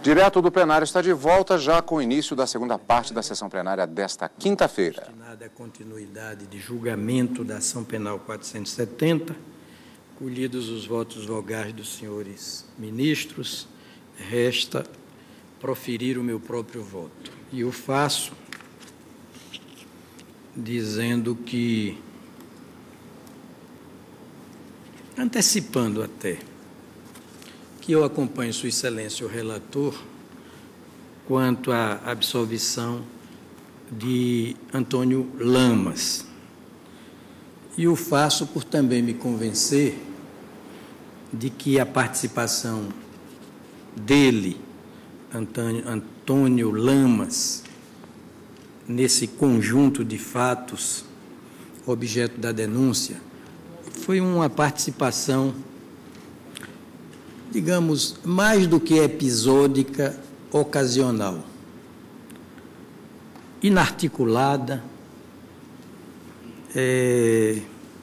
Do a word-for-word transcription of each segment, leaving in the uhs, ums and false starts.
Direto do plenário está de volta já com o início da segunda parte da sessão plenária desta quinta-feira. Destinada à continuidade de julgamento da ação penal quatrocentos e setenta, colhidos os votos vogais dos senhores ministros, resta proferir o meu próprio voto. E eu faço dizendo que, antecipando até, que eu acompanho Sua Excelência o relator quanto à absolvição de Antônio Lamas. E o faço por também me convencer de que a participação dele, Antônio, Antônio Lamas, nesse conjunto de fatos objeto da denúncia, foi uma participação, digamos, mais do que episódica, ocasional, inarticulada, é,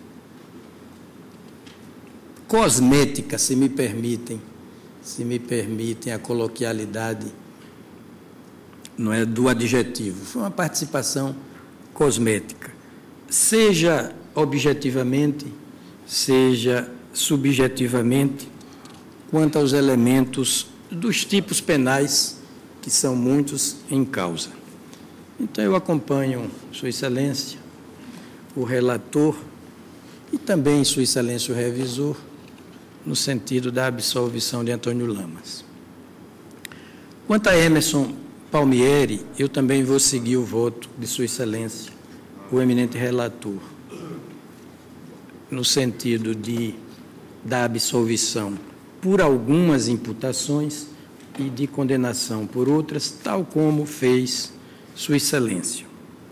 cosmética, se me permitem, se me permitem a coloquialidade, não é, do adjetivo. Foi uma participação cosmética, seja objetivamente, seja subjetivamente, quanto aos elementos dos tipos penais, que são muitos em causa. Então, eu acompanho Sua Excelência, o relator, e também Sua Excelência o revisor, no sentido da absolvição de Antônio Lamas. Quanto a Emerson Palmieri, eu também vou seguir o voto de Sua Excelência, o eminente relator, no sentido de, da absolvição por algumas imputações e de condenação por outras, tal como fez Sua Excelência.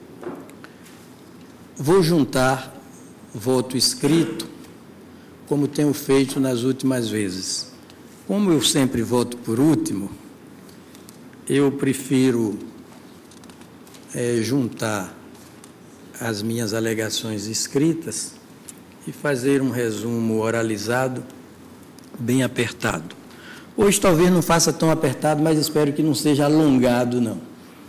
Vou juntar voto escrito, como tenho feito nas últimas vezes. Como eu sempre voto por último, eu prefiro é, juntar as minhas alegações escritas e fazer um resumo oralizado bem apertado. Hoje talvez não faça tão apertado, mas espero que não seja alongado, não.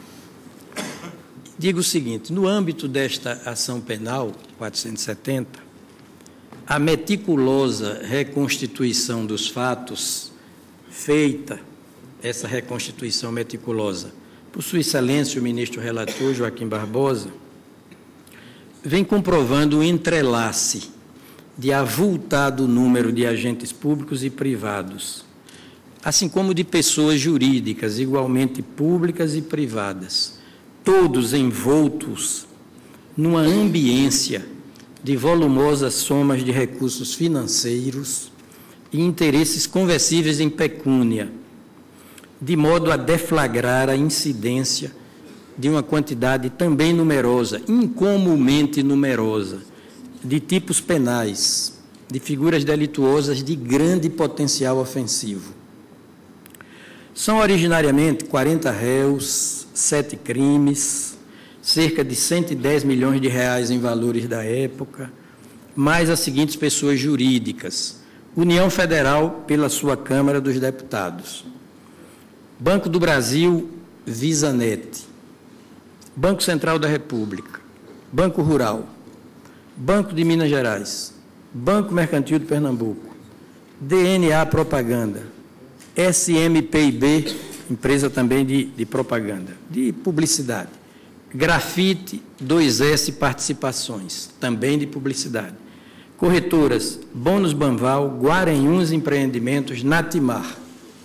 Digo o seguinte: no âmbito desta ação penal quatrocentos e setenta, a meticulosa reconstituição dos fatos, feita, essa reconstituição meticulosa, por Sua Excelência o ministro relator Joaquim Barbosa, vem comprovando o entrelace de avultado número de agentes públicos e privados, assim como de pessoas jurídicas, igualmente públicas e privadas, todos envoltos numa ambiência de volumosas somas de recursos financeiros e interesses conversíveis em pecúnia, de modo a deflagrar a incidência de uma quantidade também numerosa, incomumente numerosa, de tipos penais, de figuras delituosas de grande potencial ofensivo. São originariamente quarenta réus, sete crimes, cerca de cento e dez milhões de reais em valores da época, mais as seguintes pessoas jurídicas: União Federal, pela sua Câmara dos Deputados, Banco do Brasil, Visanet, Banco Central da República, Banco Rural, Banco de Minas Gerais, Banco Mercantil de Pernambuco, D N A Propaganda, S M P I B, empresa também de, de propaganda, de publicidade, Grafite dois S Participações, também de publicidade, corretoras Bônus Banval, Guarenhuns Empreendimentos, Natimar,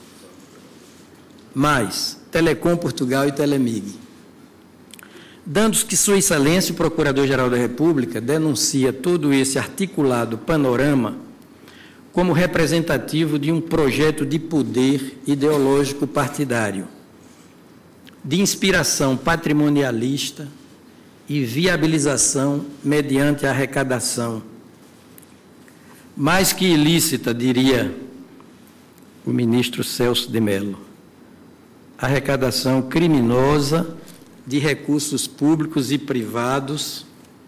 mais Telecom Portugal e Telemig. Dando que Sua Excelência, o Procurador-Geral da República, denuncia todo esse articulado panorama como representativo de um projeto de poder ideológico partidário, de inspiração patrimonialista e viabilização mediante a arrecadação, mais que ilícita, diria o ministro Celso de Mello, arrecadação criminosa de recursos públicos e privados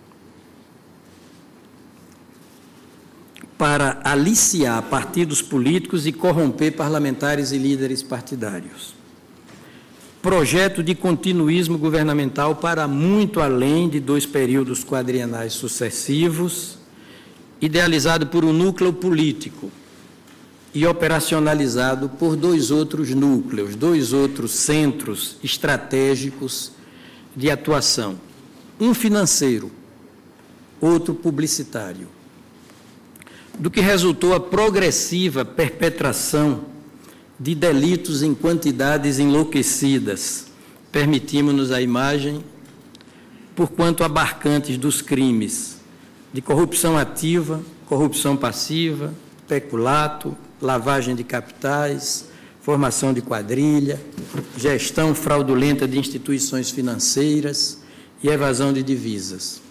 para aliciar partidos políticos e corromper parlamentares e líderes partidários. projeto de continuismo governamental para muito além de dois períodos quadrienais sucessivos, idealizado por um núcleo político e operacionalizado por dois outros núcleos, dois outros centros estratégicos de atuação. Um financeiro, outro publicitário, do que resultou a progressiva perpetração de delitos em quantidades enlouquecidas. Permitimos-nos a imagem, porquanto abarcantes dos crimes de corrupção ativa, corrupção passiva, peculato, lavagem de capitais, formação de quadrilha, gestão fraudulenta de instituições financeiras e evasão de divisas.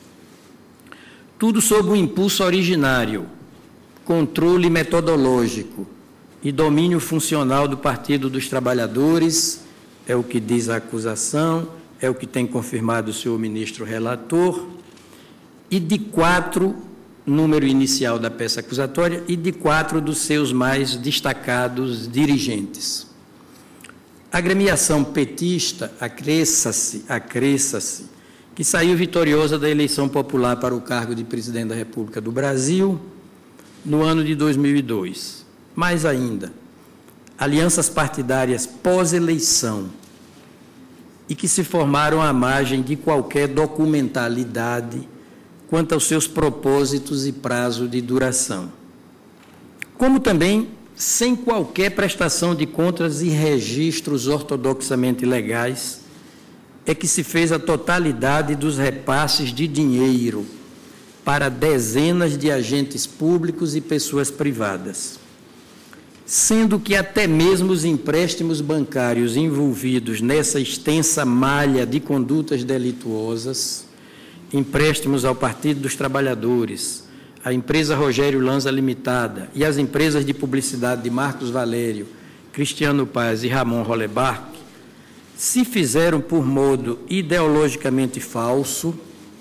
Tudo sob o impulso originário, controle metodológico e domínio funcional do Partido dos Trabalhadores, é o que diz a acusação, é o que tem confirmado o senhor ministro relator, e de quatro, número inicial da peça acusatória, e de quatro dos seus mais destacados dirigentes. A agremiação petista, acresça-se, acresça-se, que saiu vitoriosa da eleição popular para o cargo de presidente da República do Brasil no ano de dois mil e dois. Mais ainda, alianças partidárias pós-eleição e que se formaram à margem de qualquer documentalidade quanto aos seus propósitos e prazo de duração. Como também sem qualquer prestação de contas e registros ortodoxamente legais, é que se fez a totalidade dos repasses de dinheiro para dezenas de agentes públicos e pessoas privadas, sendo que até mesmo os empréstimos bancários envolvidos nessa extensa malha de condutas delituosas, empréstimos ao Partido dos Trabalhadores, à empresa Rogério Lanza Limitada e às empresas de publicidade de Marcos Valério, Cristiano Paz e Ramon Hollebarg, se fizeram por modo ideologicamente falso,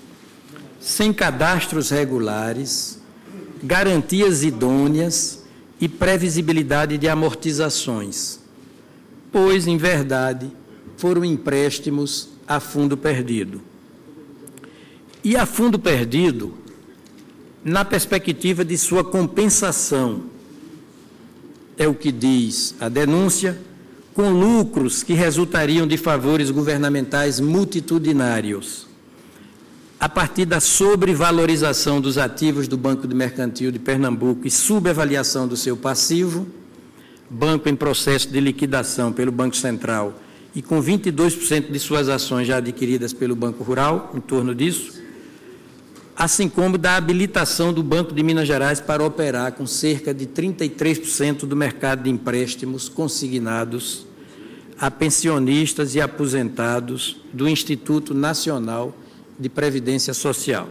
sem cadastros regulares, garantias idôneas e previsibilidade de amortizações, pois, em verdade, foram empréstimos a fundo perdido. E a fundo perdido, na perspectiva de sua compensação, é o que diz a denúncia, com lucros que resultariam de favores governamentais multitudinários, a partir da sobrevalorização dos ativos do Banco de Mercantil de Pernambuco e subavaliação do seu passivo, banco em processo de liquidação pelo Banco Central e com vinte e dois por cento de suas ações já adquiridas pelo Banco Rural, em torno disso, assim como da habilitação do Banco de Minas Gerais para operar com cerca de trinta e três por cento do mercado de empréstimos consignados a pensionistas e aposentados do Instituto Nacional de Previdência Social.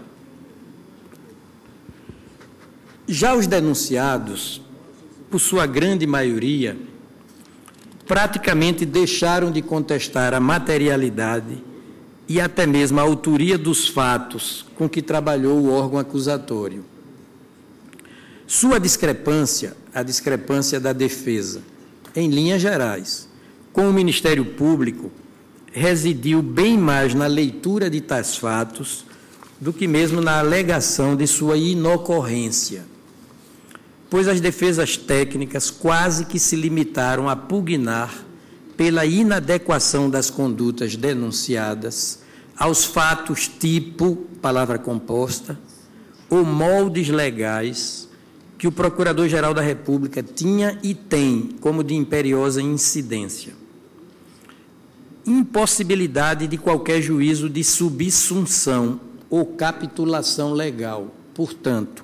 Já os denunciados, por sua grande maioria, praticamente deixaram de contestar a materialidade e até mesmo a autoria dos fatos com que trabalhou o órgão acusatório. Sua discrepância, a discrepância da defesa, em linhas gerais, com o Ministério Público, residiu bem mais na leitura de tais fatos do que mesmo na alegação de sua inocorrência, pois as defesas técnicas quase que se limitaram a pugnar pela inadequação das condutas denunciadas aos fatos tipo, palavra composta, ou moldes legais que o Procurador-Geral da República tinha e tem como de imperiosa incidência. Impossibilidade de qualquer juízo de subsunção ou capitulação legal, portanto,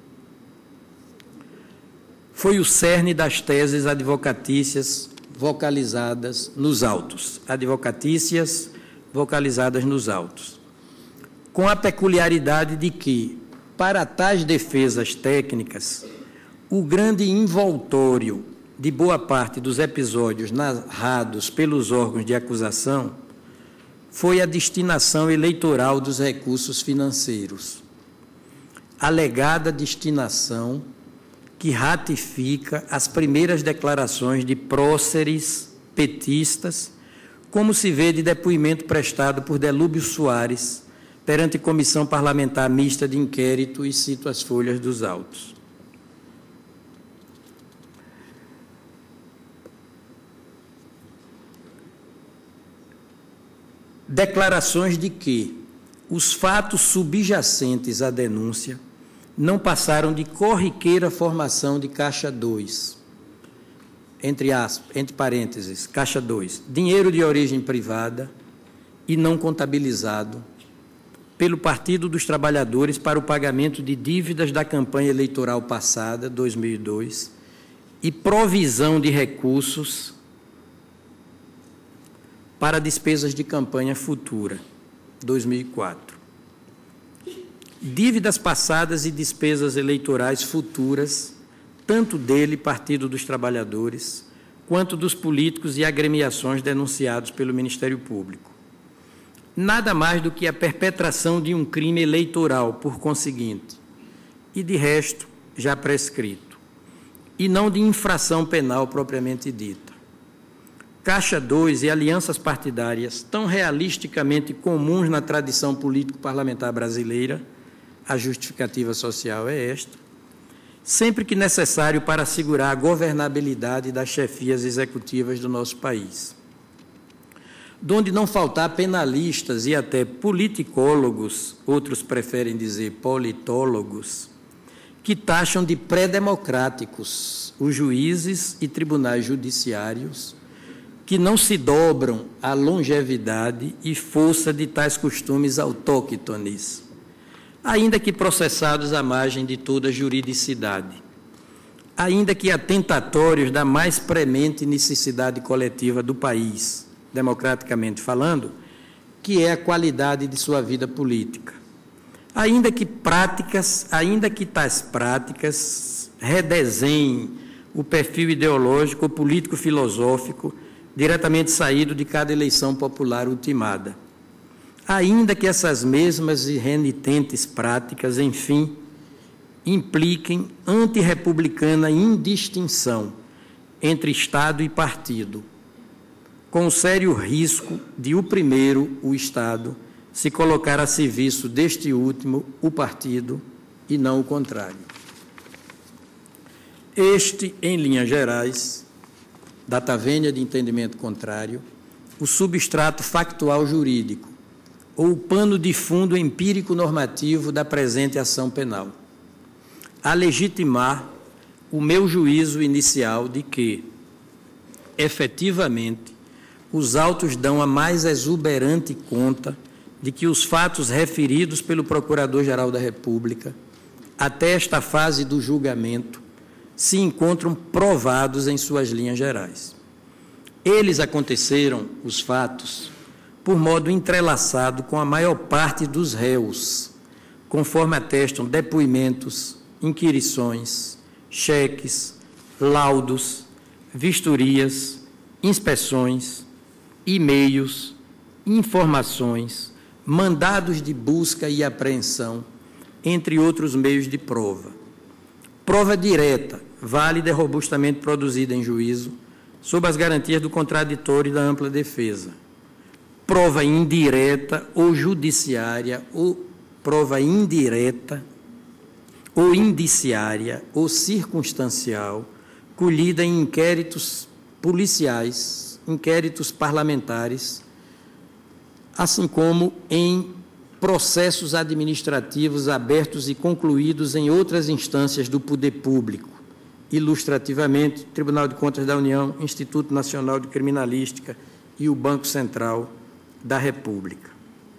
foi o cerne das teses advocatícias vocalizadas nos autos, advocatícias vocalizadas nos autos, com a peculiaridade de que, para tais defesas técnicas, o grande envoltório de boa parte dos episódios narrados pelos órgãos de acusação foi a destinação eleitoral dos recursos financeiros, alegada destinação que ratifica as primeiras declarações de próceres petistas, como se vê de depoimento prestado por Delúbio Soares perante Comissão Parlamentar Mista de Inquérito, e cito as folhas dos autos. Declarações de que os fatos subjacentes à denúncia não passaram de corriqueira formação de Caixa dois, entre aspas, entre parênteses, Caixa dois, dinheiro de origem privada e não contabilizado pelo Partido dos Trabalhadores para o pagamento de dívidas da campanha eleitoral passada, dois mil e dois, e provisão de recursos para despesas de campanha futura, dois mil e quatro. Dívidas passadas e despesas eleitorais futuras, tanto dele, Partido dos Trabalhadores, quanto dos políticos e agremiações denunciados pelo Ministério Público. Nada mais do que a perpetração de um crime eleitoral, por conseguinte, e de resto já prescrito, e não de infração penal propriamente dita. Caixa dois e alianças partidárias, tão realisticamente comuns na tradição político-parlamentar brasileira, a justificativa social é esta, sempre que necessário para assegurar a governabilidade das chefias executivas do nosso país, donde não faltar penalistas e até politicólogos, outros preferem dizer politólogos, que taxam de pré-democráticos os juízes e tribunais judiciários, que não se dobram à longevidade e força de tais costumes autóctones, ainda que processados à margem de toda juridicidade, ainda que atentatórios da mais premente necessidade coletiva do país, democraticamente falando, que é a qualidade de sua vida política. Ainda que práticas, ainda que tais práticas redesenhem o perfil ideológico ou político-filosófico diretamente saído de cada eleição popular ultimada. Ainda que essas mesmas e renitentes práticas, enfim, impliquem antirrepublicana indistinção entre Estado e partido, com o sério risco de o primeiro, o Estado, se colocar a serviço deste último, o partido, e não o contrário. Este, em linhas gerais, data vênia de entendimento contrário, o substrato factual jurídico, ou o pano de fundo empírico normativo da presente ação penal, a legitimar o meu juízo inicial de que, efetivamente, os autos dão a mais exuberante conta de que os fatos referidos pelo Procurador-Geral da República, até esta fase do julgamento, se encontram provados em suas linhas gerais. Eles aconteceram, os fatos, por modo entrelaçado com a maior parte dos réus, conforme atestam depoimentos, inquirições, cheques, laudos, vistorias, inspeções, e-mails, informações, mandados de busca e apreensão, entre outros meios de prova. Prova direta, válida e robustamente produzida em juízo, sob as garantias do contraditório e da ampla defesa. Prova indireta ou judiciária, ou prova indireta, ou indiciária, ou circunstancial, colhida em inquéritos policiais, inquéritos parlamentares, assim como em processos administrativos abertos e concluídos em outras instâncias do poder público, ilustrativamente, Tribunal de Contas da União, Instituto Nacional de Criminalística e o Banco Central da República.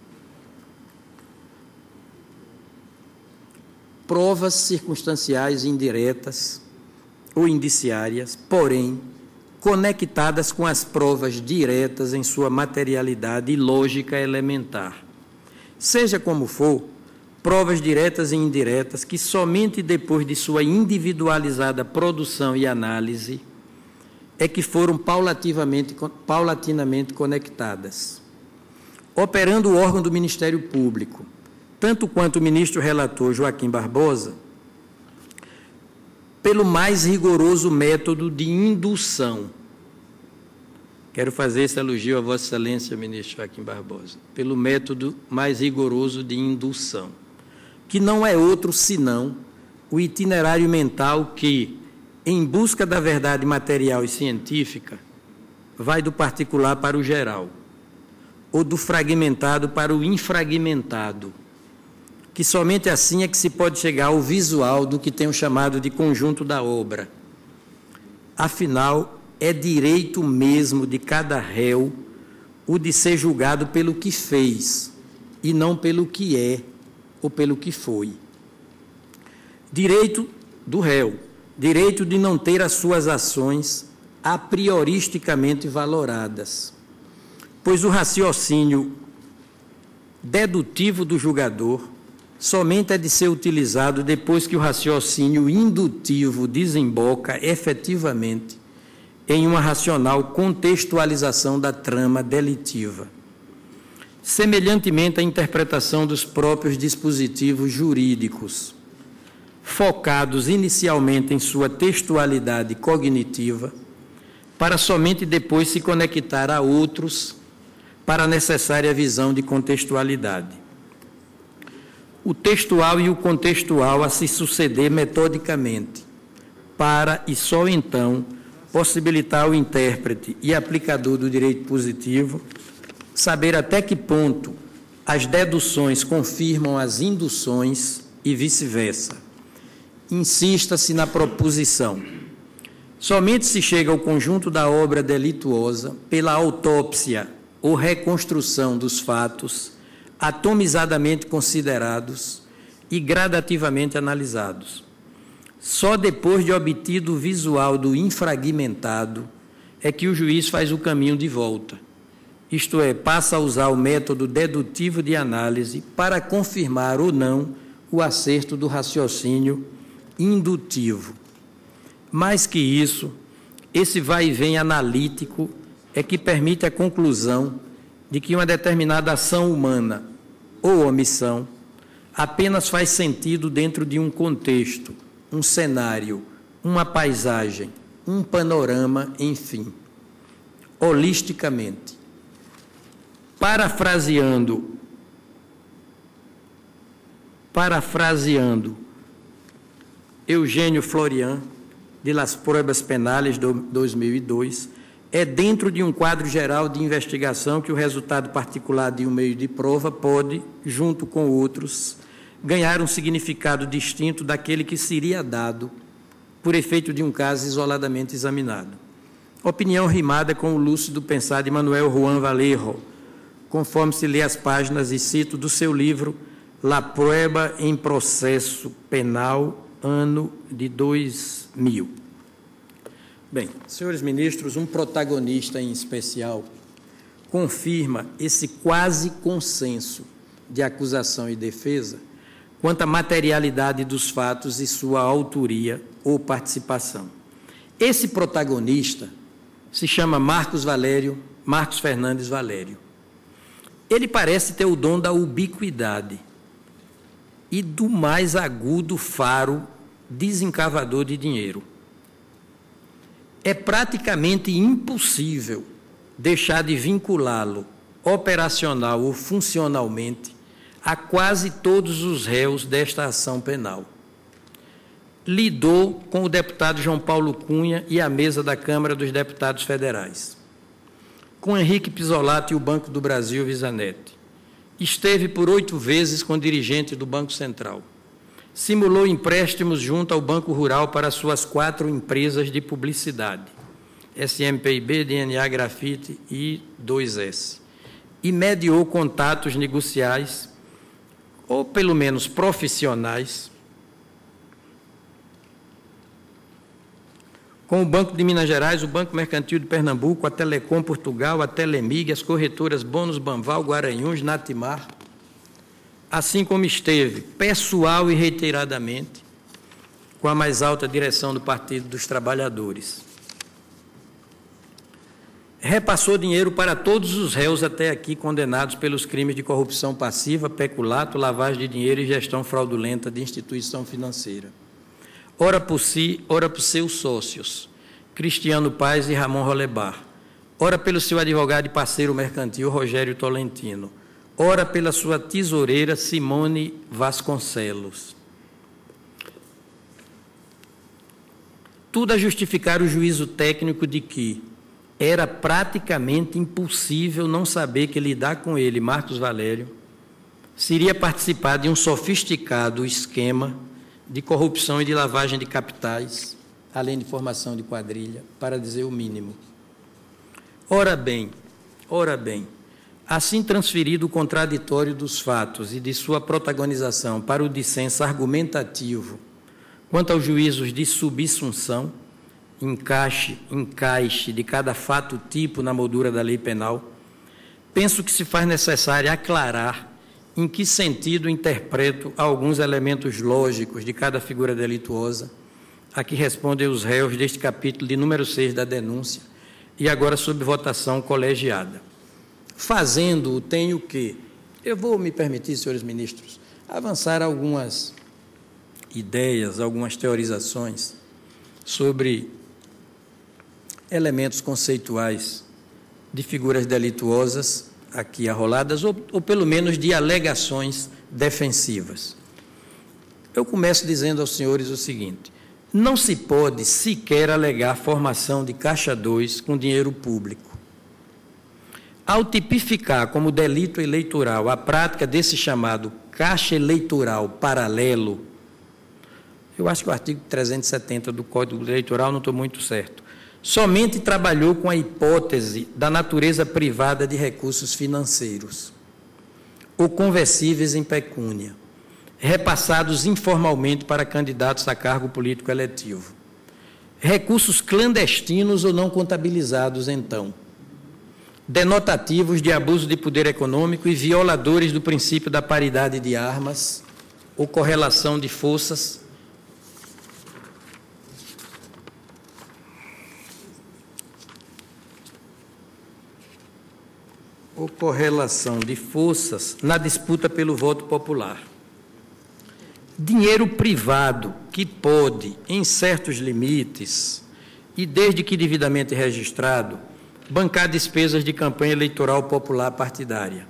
Provas circunstanciais indiretas ou indiciárias, porém, conectadas com as provas diretas em sua materialidade e lógica elementar. Seja como for, provas diretas e indiretas que somente depois de sua individualizada produção e análise é que foram paulativamente, paulatinamente conectadas. Operando o órgão do Ministério Público, tanto quanto o ministro relator Joaquim Barbosa, pelo mais rigoroso método de indução, Quero fazer esse elogio a Vossa Excelência, ministro Joaquim Barbosa, pelo método mais rigoroso de indução, que não é outro senão o itinerário mental que, em busca da verdade material e científica, vai do particular para o geral, ou do fragmentado para o infragmentado, que somente assim é que se pode chegar ao visual do que tenho chamado de conjunto da obra. Afinal, é direito mesmo de cada réu o de ser julgado pelo que fez, e não pelo que é ou pelo que foi. Direito do réu, direito de não ter as suas ações a prioristicamente valoradas, pois o raciocínio dedutivo do julgador somente é de ser utilizado depois que o raciocínio indutivo desemboca efetivamente em uma racional contextualização da trama delitiva. Semelhantemente à interpretação dos próprios dispositivos jurídicos, focados inicialmente em sua textualidade cognitiva, para somente depois se conectar a outros para a necessária visão de contextualidade. O textual e o contextual a se suceder metodicamente, para e só então possibilitar ao intérprete e aplicador do direito positivo saber até que ponto as deduções confirmam as induções e vice-versa. Insista-se na proposição. Somente se chega ao conjunto da obra delituosa pela autópsia ou reconstrução dos fatos, atomizadamente considerados e gradativamente analisados. Só depois de obtido o visual do infragmentado é que o juiz faz o caminho de volta, isto é, passa a usar o método dedutivo de análise para confirmar ou não o acerto do raciocínio indutivo. Mais que isso, esse vai e vem analítico é que permite a conclusão de que uma determinada ação humana ou omissão apenas faz sentido dentro de um contexto, um cenário, uma paisagem, um panorama, enfim, holisticamente. Parafraseando, parafraseando Eugênio Florian, de Las Pruebas Penales, de dois mil e dois, é dentro de um quadro geral de investigação que o resultado particular de um meio de prova pode, junto com outros, ganhar um significado distinto daquele que seria dado por efeito de um caso isoladamente examinado. Opinião rimada com o lúcido pensar de Manuel Juan Vallejo, conforme se lê as páginas, e cito do seu livro La Prueba em Processo Penal, ano de dois mil. Bem, senhores ministros, um protagonista em especial confirma esse quase consenso de acusação e defesa quanto à materialidade dos fatos e sua autoria ou participação. Esse protagonista se chama Marcos Valério, Marcos Fernandes Valério. Ele parece ter o dom da ubiquidade e do mais agudo faro desencavador de dinheiro. É praticamente impossível deixar de vinculá-lo operacional ou funcionalmente a quase todos os réus desta ação penal. Lidou com o deputado João Paulo Cunha e a mesa da Câmara dos Deputados Federais, com Henrique Pisolato e o Banco do Brasil Visanete. Esteve por oito vezes com dirigente do Banco Central. Simulou empréstimos junto ao Banco Rural para suas quatro empresas de publicidade, S M P I B, D N A Grafite e dois S, e mediou contatos negociais, ou pelo menos profissionais, com o Banco de Minas Gerais, o Banco Mercantil de Pernambuco, a Telecom Portugal, a Telemig, as corretoras Bônus, Banval, Guaranhuns, Natimar, assim como esteve, pessoal e reiteradamente, com a mais alta direção do Partido dos Trabalhadores. Repassou dinheiro para todos os réus até aqui condenados pelos crimes de corrupção passiva, peculato, lavagem de dinheiro e gestão fraudulenta de instituição financeira. Ora por si, ora por seus sócios, Cristiano Paes e Ramon Rolebar, ora pelo seu advogado e parceiro mercantil, Rogério Tolentino, ora pela sua tesoureira, Simone Vasconcelos. Tudo a justificar o juízo técnico de que era praticamente impossível não saber que lidar com ele, Marcos Valério, seria participar de um sofisticado esquema de corrupção e de lavagem de capitais, além de formação de quadrilha, para dizer o mínimo. Ora bem, ora bem, assim transferido o contraditório dos fatos e de sua protagonização para o dissenso argumentativo quanto aos juízos de subsunção, encaixe, encaixe de cada fato tipo na moldura da lei penal, penso que se faz necessário aclarar em que sentido interpreto alguns elementos lógicos de cada figura delituosa, a que respondem os réus deste capítulo de número seis da denúncia, e agora sob votação colegiada. Fazendo-o, tenho que, eu vou me permitir, senhores ministros, avançar algumas ideias, algumas teorizações sobre elementos conceituais de figuras delituosas aqui arroladas, ou, ou pelo menos de alegações defensivas. Eu começo dizendo aos senhores o seguinte: não se pode sequer alegar formação de caixa dois com dinheiro público. Ao tipificar como delito eleitoral a prática desse chamado caixa eleitoral paralelo, eu acho que o artigo trezentos e setenta do Código Eleitoral, não estou muito certo, somente trabalhou com a hipótese da natureza privada de recursos financeiros, ou conversíveis em pecúnia, repassados informalmente para candidatos a cargo político eletivo. Recursos clandestinos ou não contabilizados, então, denotativos de abuso de poder econômico e violadores do princípio da paridade de armas ou correlação de forças, ou correlação de forças na disputa pelo voto popular. Dinheiro privado que pode, em certos limites, e desde que devidamente registrado, bancar despesas de campanha eleitoral popular partidária.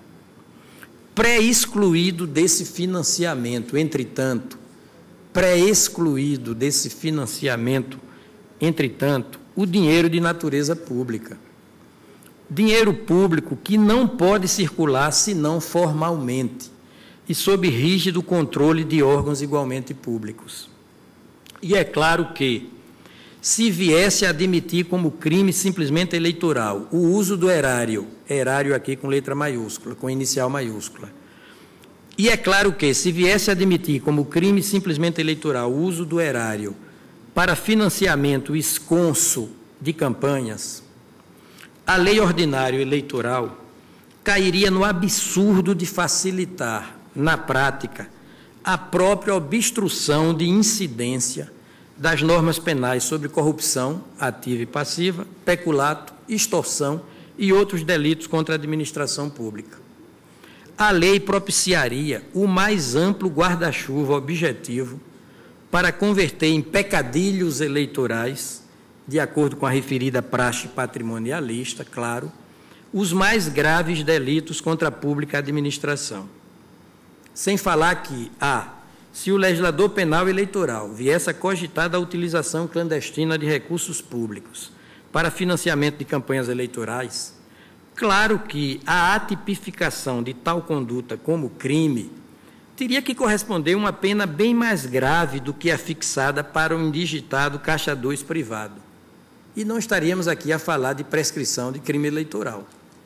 Pré-excluído desse financiamento, entretanto, pré-excluído desse financiamento, entretanto, o dinheiro de natureza pública. Dinheiro público que não pode circular senão formalmente e sob rígido controle de órgãos igualmente públicos. E é claro que, se viesse a admitir como crime simplesmente eleitoral o uso do erário, erário aqui com letra maiúscula, com inicial maiúscula, e é claro que, se viesse a admitir como crime simplesmente eleitoral o uso do erário para financiamento esconso de campanhas, a lei ordinária eleitoral cairia no absurdo de facilitar, na prática, a própria obstrução de incidência das normas penais sobre corrupção ativa e passiva, peculato, extorsão e outros delitos contra a administração pública. A lei propiciaria o mais amplo guarda-chuva objetivo para converter em pecadilhos eleitorais, de acordo com a referida praxe patrimonialista, claro, os mais graves delitos contra a pública administração. Sem falar que, a, se o legislador penal eleitoral viesse a cogitar da utilização clandestina de recursos públicos para financiamento de campanhas eleitorais, claro que a atipificação de tal conduta como crime teria que corresponder uma pena bem mais grave do que a fixada para o indigitado caixa dois privado. E não estaríamos aqui a falar de prescrição de crime eleitoral.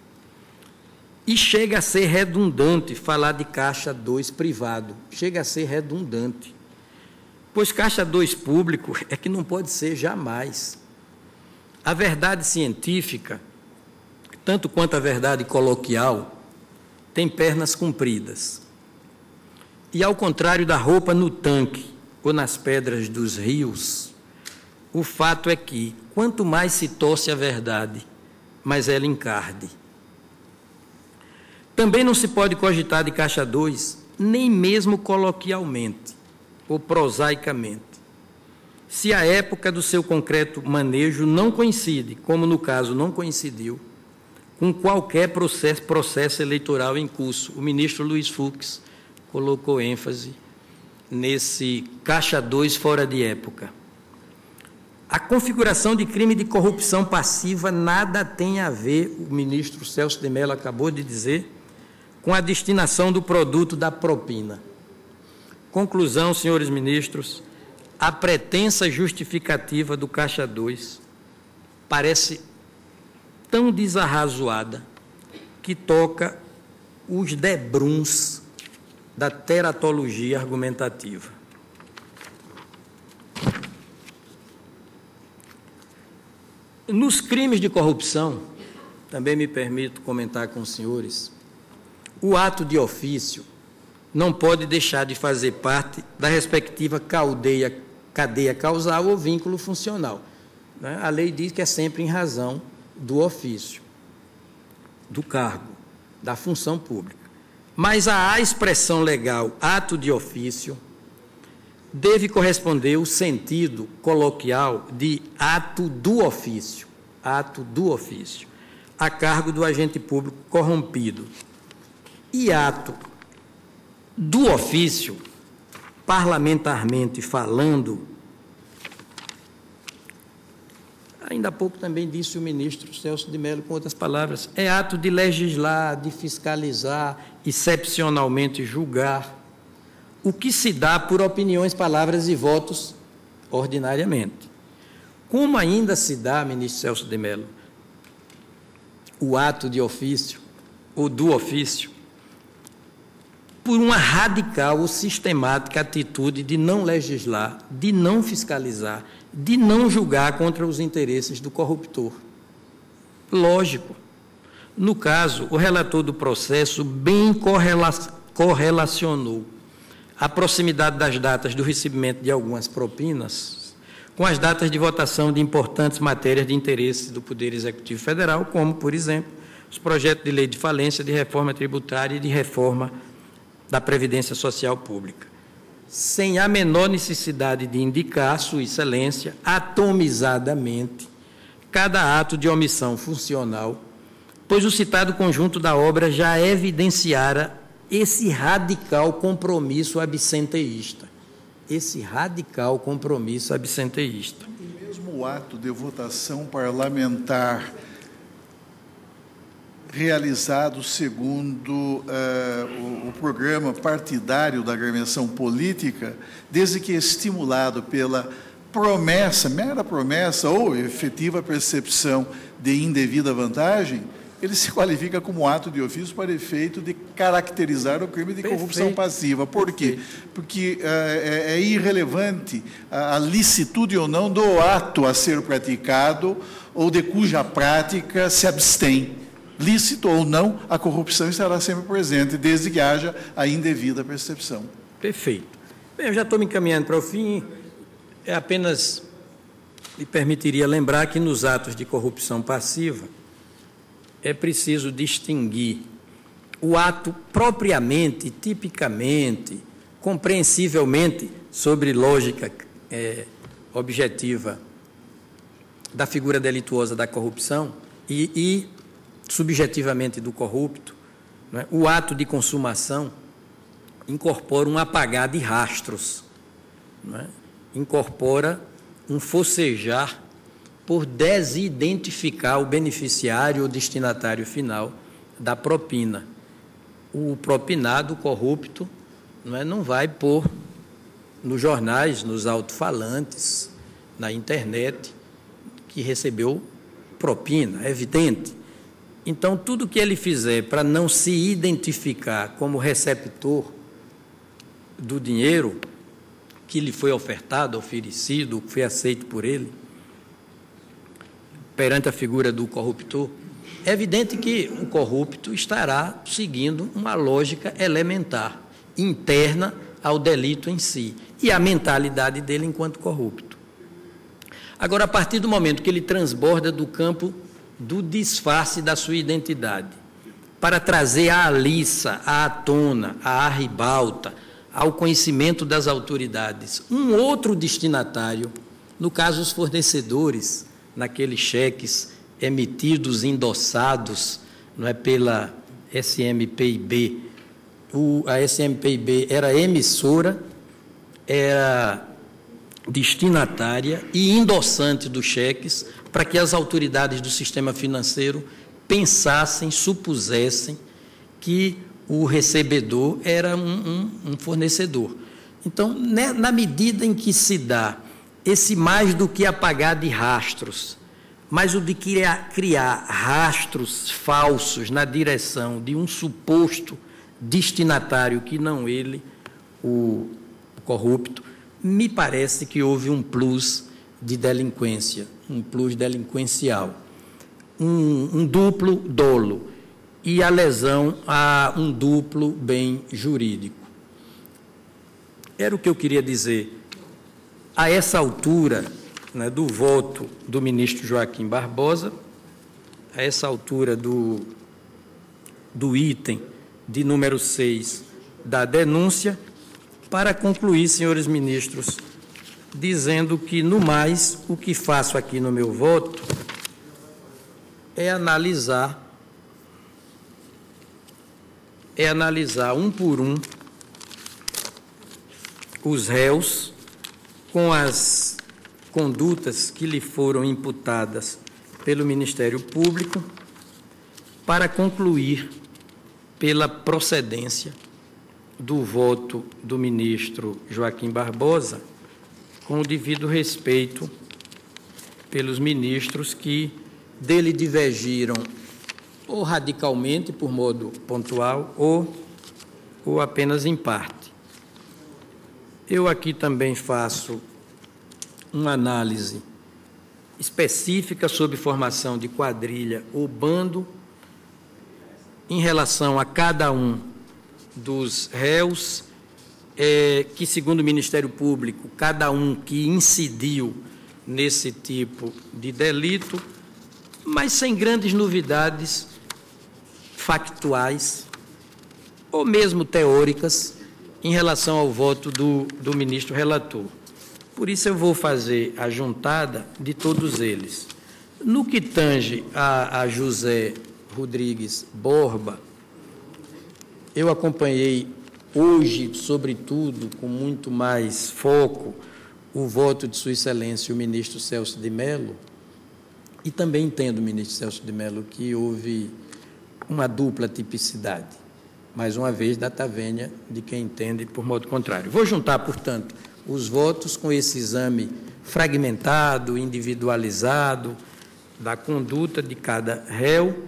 E chega a ser redundante falar de caixa dois privado, chega a ser redundante, pois caixa dois público é que não pode ser jamais. A verdade científica, tanto quanto a verdade coloquial, tem pernas compridas. E, ao contrário da roupa no tanque ou nas pedras dos rios, o fato é que, quanto mais se torce a verdade, mais ela encarde. Também não se pode cogitar de caixa dois, nem mesmo coloquialmente ou prosaicamente, se a época do seu concreto manejo não coincide, como no caso não coincidiu, com qualquer processo, processo eleitoral em curso. O ministro Luiz Fux colocou ênfase nesse caixa dois fora de época. A configuração de crime de corrupção passiva nada tem a ver, o ministro Celso de Mello acabou de dizer, com a destinação do produto da propina. Conclusão, senhores ministros, a pretensa justificativa do caixa dois parece tão desarrazoada que toca os debruns da teratologia argumentativa. Nos crimes de corrupção, também me permito comentar com os senhores, o ato de ofício não pode deixar de fazer parte da respectiva cadeia, cadeia causal ou vínculo funcional. Né? A lei diz que é sempre em razão do ofício, do cargo, da função pública. Mas à expressão legal ato de ofício deve corresponder o sentido coloquial de ato do ofício, ato do ofício, a cargo do agente público corrompido. E ato do ofício, parlamentarmente falando, ainda há pouco também disse o ministro Celso de Mello, com outras palavras, é ato de legislar, de fiscalizar, excepcionalmente julgar, o que se dá por opiniões, palavras e votos ordinariamente. Como ainda se dá, ministro Celso de Mello, o ato de ofício, ou do ofício, por uma radical ou sistemática atitude de não legislar, de não fiscalizar, de não julgar contra os interesses do corruptor. Lógico. No caso, o relator do processo bem correla correlacionou a proximidade das datas do recebimento de algumas propinas com as datas de votação de importantes matérias de interesse do Poder Executivo Federal, como, por exemplo, os projetos de lei de falência, de reforma tributária e de reforma da Previdência Social Pública, sem a menor necessidade de indicar, Sua Excelência, atomizadamente, cada ato de omissão funcional, pois o citado conjunto da obra já evidenciara esse radical compromisso absenteísta, esse radical compromisso absenteísta. E mesmo o ato de votação parlamentar realizado segundo uh, o, o programa partidário da agremiação política, desde que estimulado pela promessa, mera promessa ou efetiva percepção de indevida vantagem, ele se qualifica como ato de ofício para efeito de caracterizar o crime de Perfeito. corrupção passiva. Por quê? Porque uh, é, é irrelevante a, a licitude ou não do ato a ser praticado ou de cuja prática se abstém. Lícito ou não, a corrupção estará sempre presente, desde que haja a indevida percepção. Perfeito. Bem, eu já estou me encaminhando para o fim, é apenas me permitiria lembrar que nos atos de corrupção passiva é preciso distinguir o ato propriamente, tipicamente, compreensivelmente, sobre lógica é, objetiva da figura delituosa da corrupção e, e subjetivamente do corrupto, né? O ato de consumação incorpora um apagar de rastros, né? Incorpora um forcejar por desidentificar o beneficiário ou destinatário final da propina. O propinado, o corrupto, não, é, não vai pôr nos jornais, nos alto-falantes, na internet, que recebeu propina, é evidente. Então, tudo que ele fizer para não se identificar como receptor do dinheiro que lhe foi ofertado, oferecido, que foi aceito por ele, perante a figura do corruptor, é evidente que o corrupto estará seguindo uma lógica elementar, interna ao delito em si, e a mentalidade dele enquanto corrupto. Agora, a partir do momento que ele transborda do campo do disfarce da sua identidade, para trazer à liça, à tona, à ribalta, ao conhecimento das autoridades, um outro destinatário, no caso os fornecedores, naqueles cheques emitidos, endossados, não é, pela S M P I B. O, a S M P I B era emissora, era destinatária e endossante dos cheques para que as autoridades do sistema financeiro pensassem, supusessem que o recebedor era um, um, um fornecedor. Então, né, na medida em que se dá esse mais do que apagar de rastros, mas o de criar, criar rastros falsos na direção de um suposto destinatário que não ele, o corrupto, me parece que houve um plus de delinquência, um plus delinquencial, um, um duplo dolo e a lesão a um duplo bem jurídico. Era o que eu queria dizer. A essa altura, né, do voto do ministro Joaquim Barbosa, a essa altura do, do item de número seis da denúncia, para concluir, senhores ministros, dizendo que, no mais, o que faço aqui no meu voto é analisar, é analisar um por um os réus com as condutas que lhe foram imputadas pelo Ministério Público para concluir pela procedência do voto do ministro Joaquim Barbosa, com o devido respeito pelos ministros que dele divergiram ou radicalmente, por modo pontual, ou, ou apenas em parte. Eu aqui também faço uma análise específica sobre formação de quadrilha ou bando em relação a cada um dos réus, é, que, segundo o Ministério Público, cada um que incidiu nesse tipo de delito, mas sem grandes novidades factuais ou mesmo teóricas em relação ao voto do, do ministro relator. Por isso, eu vou fazer a juntada de todos eles. No que tange a, a José Rodrigues Borba, eu acompanhei hoje, sobretudo, com muito mais foco, o voto de Sua Excelência, o ministro Celso de Mello, e também entendo, ministro Celso de Mello, que houve uma dupla tipicidade, mais uma vez, da tavenha de quem entende por modo contrário. Vou juntar, portanto, os votos com esse exame fragmentado, individualizado, da conduta de cada réu,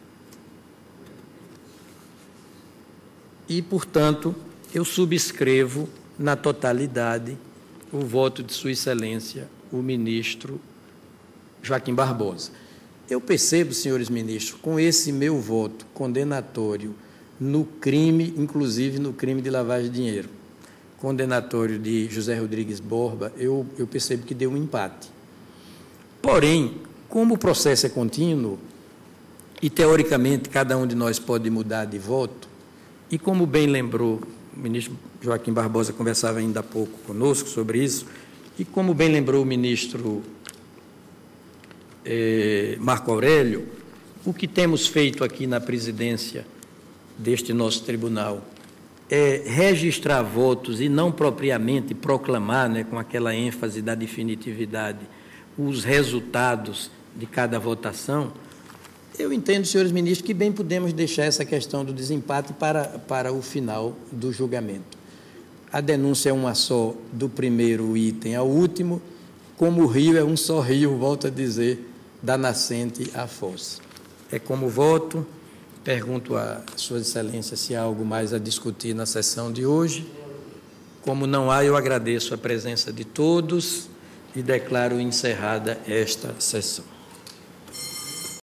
e, portanto, eu subscrevo na totalidade o voto de Sua Excelência, o ministro Joaquim Barbosa. Eu percebo, senhores ministros, com esse meu voto condenatório no crime, inclusive no crime de lavagem de dinheiro, condenatório de José Rodrigues Borba, eu, eu percebo que deu um empate. Porém, como o processo é contínuo e, teoricamente, cada um de nós pode mudar de voto, e como bem lembrou, o ministro Joaquim Barbosa conversava ainda há pouco conosco sobre isso, e como bem lembrou o ministro eh, Marco Aurélio, o que temos feito aqui na presidência deste nosso tribunal é registrar votos e não propriamente proclamar, né, com aquela ênfase da definitividade, os resultados de cada votação. Eu entendo, senhores ministros, que bem podemos deixar essa questão do desempate para, para o final do julgamento. A denúncia é uma só, do primeiro item ao último, como o rio é um só rio, volto a dizer, da nascente à foz. É como voto. Pergunto a Sua Excelência se há algo mais a discutir na sessão de hoje. Como não há, eu agradeço a presença de todos e declaro encerrada esta sessão.